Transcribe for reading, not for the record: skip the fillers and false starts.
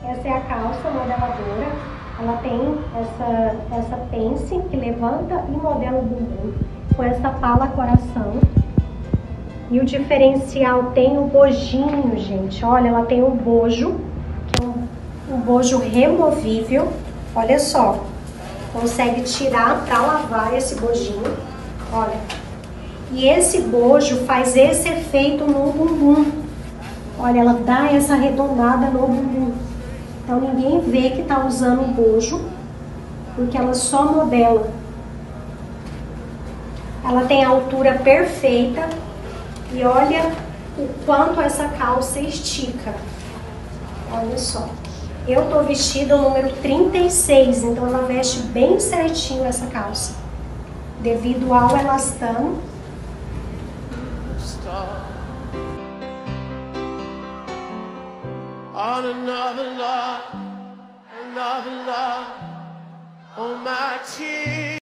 Essa é a calça modeladora. Ela tem essa pence que levanta e modela o bumbum com essa pala coração. E o diferencial tem o bojinho, gente. Olha, ela tem o bojo, que é um bojo removível. Olha só, consegue tirar para lavar esse bojinho. Olha, e esse bojo faz esse efeito no bumbum. Olha, ela dá essa arredondada no bumbum. Então ninguém vê que tá usando o bojo, porque ela só modela. Ela tem a altura perfeita e olha o quanto essa calça estica. Olha só. Eu tô vestida o número 36, então ela veste bem certinho essa calça, devido ao elastano. On another love, on my tears.